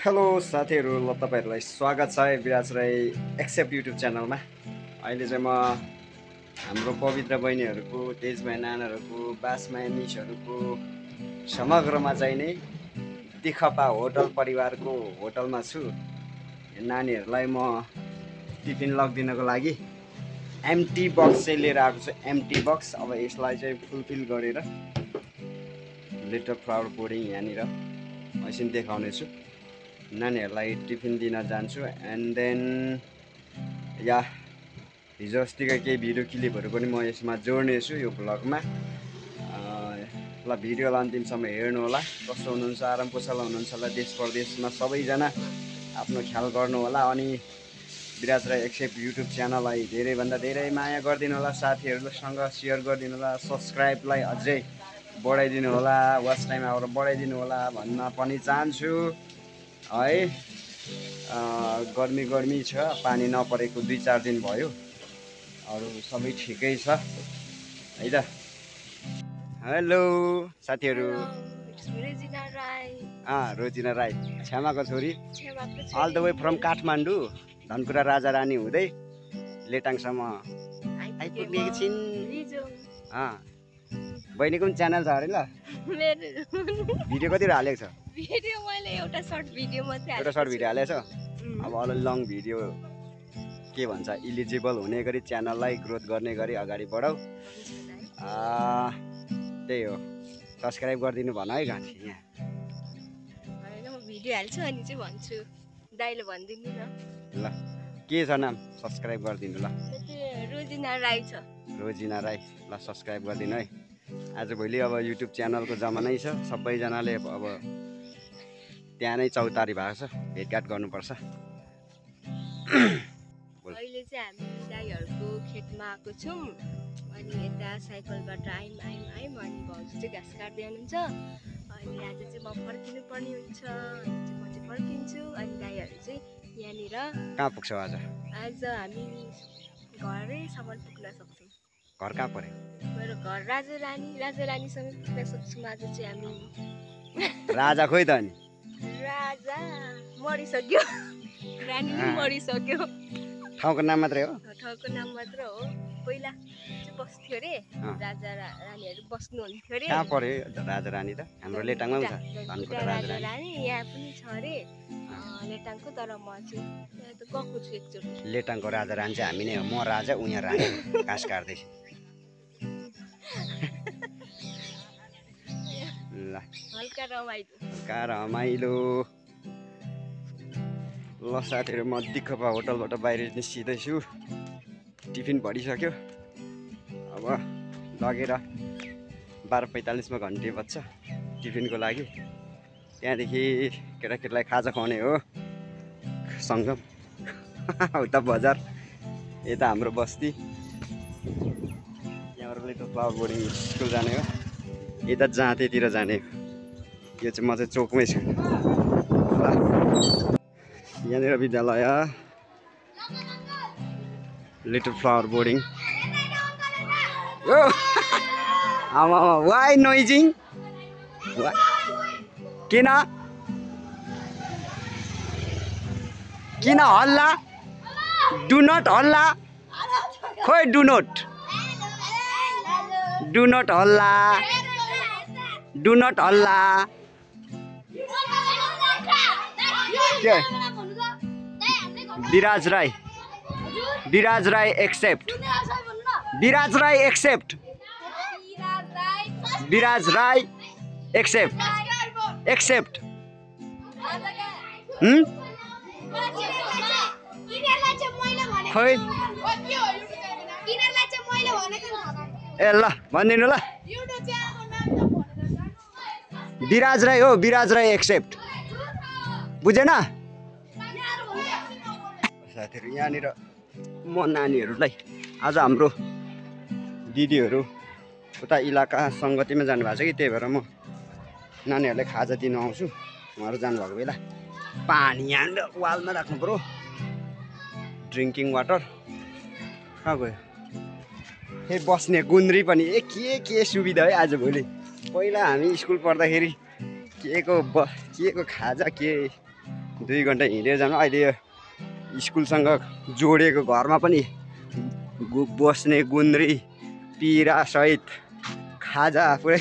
Hello साथीहरु, ल तपाईहरुलाई स्वागत छ विराज राई एक्सेप्ट युट्युब च्यानलमा। अहिले चाहिँ म हाम्रो पवित्र बहिनीहरुको, तेजमाया नानाहरुको, बासमाया मिसहरुको समग्रमा चाहिँ नै तिखपा होटल परिवारको होटलमा छु। नानीहरुलाई म टिफिन लगिदिनको लागि एम्टी बक्स चाहिँ लिएर आएको छु। एम्टी बक्स अब यसलाई चाहिँ फुलफिल गरेर लिटल फ्लावर बोर्डिङ यहाँनिर एकछिन देखाउने छु। नानीहरुलाई टिफिन दिन जान्छु। एन्ड देन या हिजो अस्तिका केही भिडियो क्लिपहरु पनि म यसमा जोड्ने छु यो भ्लगमा। ल भिडियोलाई अन्तिमसम्म हेर्नु होला। कस्तो हुनुहुन्छ, आराम कुशल हुनुहुन्छ होला, देश परदेशमा सबैजना आफ्नो ख्याल गर्नु होला। अनि विराज राई एक्सेप्ट युट्युब च्यानललाई धेरै भन्दा धेरै माया गरिदिनु होला। साथीहरुसँग शेयर गरिदिनु होला। सब्स्क्राइबलाई अझै बढाइदिनु होला, वाच टाइम आवर बढाइदिनु होला भन्न पनि चाहन्छु है। गर्मी छ, पानी नपरेको 2-4 दिन भयो। अरु सबै ठिकै छ है त। हेलो साथीहरु, रोजिना राई छ्यामाको छोरी, all the way from Kathmandu, धनकुरा राजा रानी हुँदै लेटाङसम्म आइपुगेको छिन्। बहिनीको पनि च्यानल छ अरे ल। भिडियो कति हालेको छ? भिडियो मैले एउटा सर्ट भिडियो मात्रै हालेको छु। एउटा सर्ट भिडियो हालेछ। अब अलि लङ भिडियो के भन्छ इलिजिबल हुने गरी च्यानललाई ग्रोथ गर्ने गरी अगाडि बढाऊ। त्यही हो, सब्स्क्राइब गरिदिनु भन है गाँठी यहाँ। हैन म भिडियो हाल्छु अनि चाहिँ भन्छु। दाइले भनिदिनु न। ल के छ नाम? सब्स्क्राइब गरिदिनु ल। रोजिना राई छ। रोजिना राई, ल सब्स्क्राइब गरिदिनु है। आजभोलि अब युट्युब च्यानलको जमानै छ। सबैजनाले अब त्यहाँ नै चौतारी भएको छ, भेटघाट गर्नुपर्छ। अहिले चाहिँ हामी दाइहरुको खेतमा आएको छौँ। अनि यता साइकलबाट आइम अनि भाउजू चाहिँ घाँस काट्दै हुनुहुन्छ। अनि आज चाहिँ म फर्किनु पर्ने हुन्छ। अनि म चाहिँ फर्किन्छु। अनि दाइहरु चाहिँ यहाँनिर कहाँ पुग्छौ आज? आज हामी घरैसम्म पुग्न सक्छौँ। घर कहाँ पर्यो? मेरो घर राजा रानीसँग पुग्न सक्छौँ। आज चाहिँ हामी राजा खोइ त अनि? राजा मरिसक्यो, रानी पनि मरिसक्यो। ठाउँको नाम मात्रै हो? ठाउँको नाम मात्र हो। पहिला चाहिँ बस्थ्यो अरे, राजा रानीहरू बस्नुहुन्थ्यो अरे। कहाँ पर्यो राजा रानी त? हाम्रो लेटाङमा पनि छ धनकुटा राजा रानी। यहाँ पनि छ अरे लेटाङको। तर म चाहिँ यहाँ त गएको छु एकचोटि। लेटाङको राजा रानी चाहिँ हामी नै हो। म राजा, उहाँ रानी, घाँस काट्दैछु। ल हल्का रमाइलो। ल साथीहरु, म तिखपा होटलबाट बाहिर निस्किँदैछु। टिफिन भरिसक्यो। अब लगेर 12:45 मा घन्टी बज्छ टिफिनको लागि। त्यहाँदेखि केटाकेटीलाई खाजा खुवाउने हो सङ्गम। उता बजार, यता हाम्रो बस्ती। यहाँबाट लिटल फ्लावर बोर्डिङ स्कुल जाने हो। यता जाँतेतिर जाने हो। यो चाहिँ म चाहिँ चोकमै छु। यहाँनिर विद्यालय little flower boarding. Why noising? किन हल्ला? डु नट हल्ला। खोइ डु नट हल्ला। डु नट हल्ला। Biraj Rai except. Biraj Rai except. Biraj Rai except. Except. खोइ ए ल भनिदिनु ल। विराज राई हो, विराज राई एक्सेप्ट। बुझेन? साथीहरु, यहाँनिर म नानीहरूलाई आज हाम्रो दिदीहरू उता इलाका सङ्गतिमा जानुभएको छ कि, त्यही भएर म नानीहरूलाई खाजा दिनु आउँछु। उहाँहरू जानुभएको बेला पानी यहाँनिर वालमा राख्नु पर्यो। ड्रिङ्किङ वाटर कहाँ गयो? हे बस्ने गुन्द्री पनि के सुविधा है आजभोलि। पहिला हामी स्कुल पढ्दाखेरि के को खाजा के 2 घन्टा हिँडेर जानु। अहिले यो स्कुलसँग जोडिएको घरमा पनि बस्ने गुन्द्री पिरा सहित खाजा पुरै।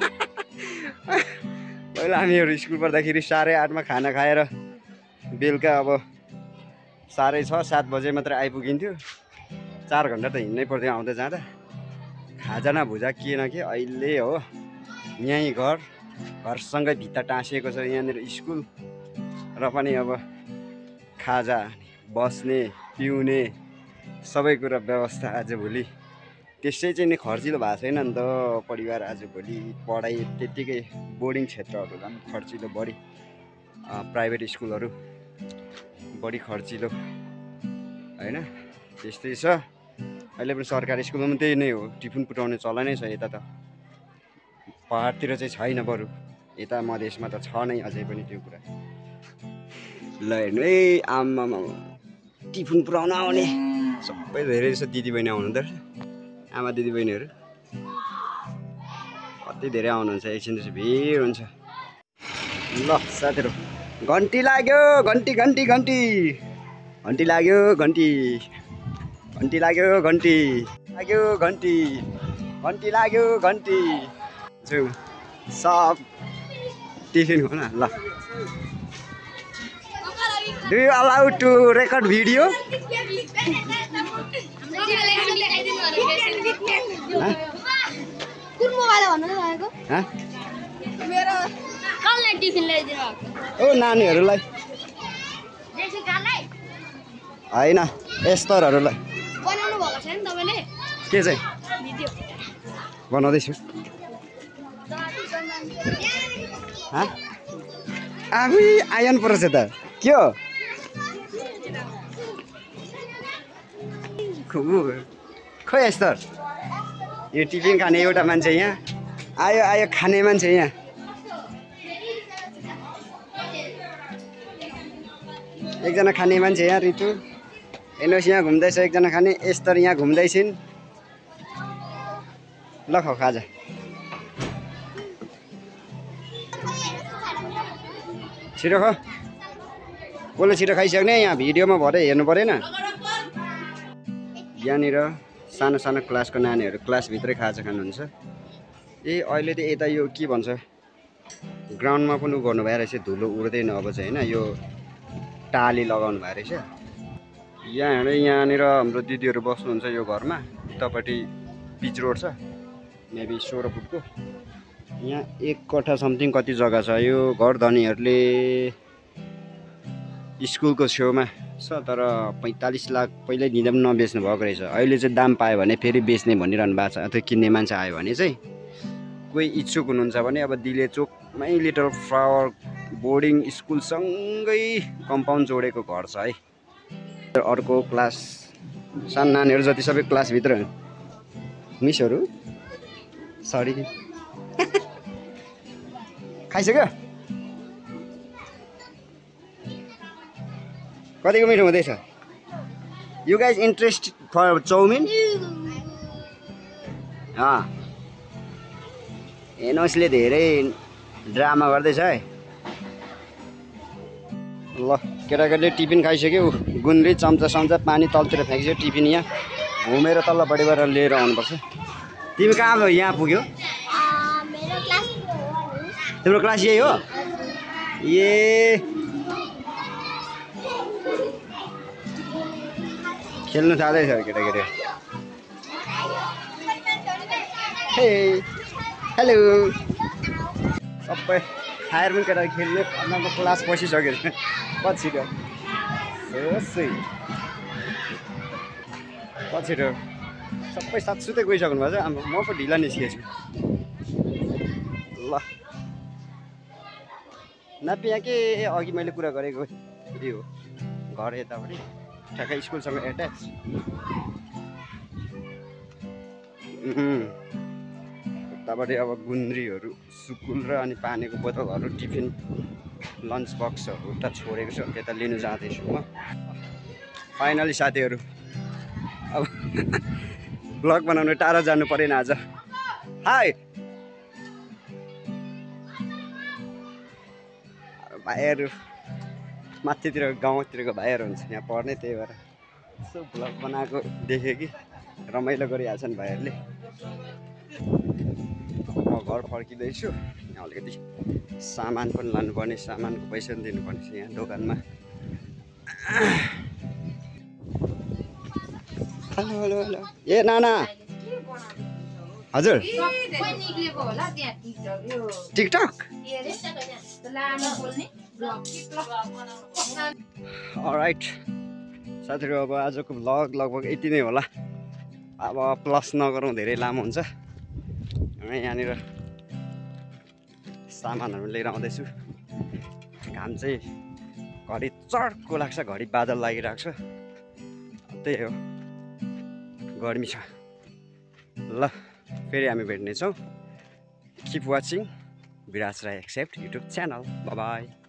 पहिला हामीहरू स्कुल पढ्दाखेरि 8:30मा खाना खाएर बेलुका अब 6:30-7 बजे मात्रै आइपुगिन्थ्यो। 4 घन्टा त हिँड्नै पर्थ्यो आउँदा जाँदा। खाजा न भुजा के न के। अहिले हो यहीँ घरसँगै भित्ता टाँसिएको छ यहाँनिर स्कुल र पनि अब खाजा बस्ने पिउने सबै कुरा व्यवस्था आजभोलि त्यसै चाहिँ नि खर्चिलो भएको छैन नि त परिवार। आजभोलि पढाइ त्यत्तिकै बोर्डिङ क्षेत्रहरू झन् खर्चिलो बढी, प्राइभेट स्कुलहरू बढी खर्चिलो होइन, त्यस्तै छ। अहिले पनि सरकारी स्कुलमा पनि त्यही नै हो, टिफिन पुर्याउने चलनै छ। यता त पहाडतिर चाहिँ छैन, बरु यता मधेसमा त छ नै अझै पनि त्यो कुरा। ल हेर्नु है आमामा टिफिन पुर्याउन आउने सबै धेरै जस्तो दिदीबहिनी आउनुहुँदो रहेछ। आमा दिदीबहिनीहरू कति धेरै आउनुहुन्छ, एकछिन चाहिँ भिड हुन्छ। ल साथीहरू घन्टी लाग्यो, घन्टी घन्टी घन्टी घन्टी लाग्यो, घन्टी घन्टी लाग्यो, घन्टी लाग्यो, घन्टी घन्टी लाग्यो, घन्टी सब टिफिन हो न। ल do you allow to record video? ओ नानीहरूलाई होइन यस्तरहरूलाई के चाहिँ बनाउँदैछु। आफै आयन परेछ त के हो? खोइ यस्तो यो टिफिन खाने एउटा मान्छे यहाँ आयो खाने मान्छे यहाँ। एकजना खाने मान्छे यहाँ ऋतु हेर्नुहोस् यहाँ घुम्दैछ, एकजना खाने यस्तर यहाँ घुम्दैछिन्। ल खाऊ खाजा। छिटो ख, कसले छिटो खाइसक्ने, यहाँ भिडियोमा भरे हेर्नु परेन। यहाँनिर सानो सानो क्लासको नानीहरू क्लासभित्रै खाजा खानुहुन्छ। ए अहिले त यता यो के भन्छ ग्राउन्डमा पनि गर्नु भएर रहेछ, धुलो उड्दैन अब चाहिँ होइन, यो टाली लगाउनु भएको रहेछ। यहाँनिर हाम्रो दिदीहरू बस्नुहुन्छ यो घरमा, उतापट्टि पिच रोड छ मेबी 16 फुटको। यहाँ 1 कट्ठा समथिङ कति जग्गा छ। यो घर धनीहरूले स्कुलको छेउमा छ, तर 45 लाख पहिल्यै दिँदा पनि नबेच्नु भएको रहेछ। अहिले चाहिँ दाम पायो भने फेरि बेच्ने भनिरहनु भएको छ। अथवा किन्ने मान्छे आयो भने चाहिँ कोही इच्छुक हुनुहुन्छ भने अब दिले चोकमै लिटल फ्लावर बोर्डिङ स्कुलसँगै कम्पाउन्ड जोडेको घर छ है। अर्को क्लास सानो नानीहरू जति सबै क्लासभित्र मिसहरू सरी खाइसक्यो? कतिको मिठो हुँदैछ? You guys interest for chowmein? एनोसले धेरै ड्रामा गर्दैछ है। ल केटाकेटीले टिफिन खाइसक्यो, गुन्द्री चम्चा सम्चा पानी तलतिर फ्याँकिसक्यो। टिफिन यहाँ घुमेर तल्लोपट्टिबाट लिएर आउनुपर्छ। तिमी कहाँ भयो? यहाँ पुग्यो? तिम्रो क्लास यही हो? ए खेल्नु थाल्दैछ केटाकेटी। हे हेलो सबै खाएर पनि केटा खेल्ने अन्त क्लास पसिसक्यो पछि छिटो सबै सातसुतै गइसक्नु भएको छ। अब म पो ढिला निस्केछु। ल नापि यहाँ के अघि मैले कुरा गरेको यो घर यतापट्टि ठ्याक्कै स्कुलसँग एट्याच। उतापट्टि अब गुन्द्रीहरू सुकुल र अनि पानीको बोतलहरू टिफिन लन्च बक्सहरू उता छोडेको छ, त्यता लिनु जाँदैछु म। फाइनली साथीहरू अब ब्लग बनाउनु टाढा जानु परेन आज। हाई भाइहरू माथितिर गाउँतिरको भाइहरू हुन्छ यहाँ पढ्ने, त्यही भएर यसो भ्लग बनाएको देखेँ कि रमाइलो गरिहाल्छन् भाइहरूले। अब म घर फर्किँदैछु। यहाँ अलिकति सामान पनि लानुपर्ने, सामानको पैसा पनि दिनुपर्ने छ यहाँ दोकानमा। हेलो हेलो हेलो, ए नाना हजुर टिकटक अलराइट साथीहरू, अब आजको भ्लग लगभग यति नै होला। अब प्लस नगरौँ, धेरै लामो हुन्छ। यहाँनिर सामानहरू लिएर आउँदैछु। घाम चाहिँ घरि चर्को लाग्छ, घरि बादल लागिरहेको छ, त्यही हो, गर्मी छ। ल फेरि हामी भेट्नेछौँ। Keep watching Biraj Rai except YouTube channel. Bye by.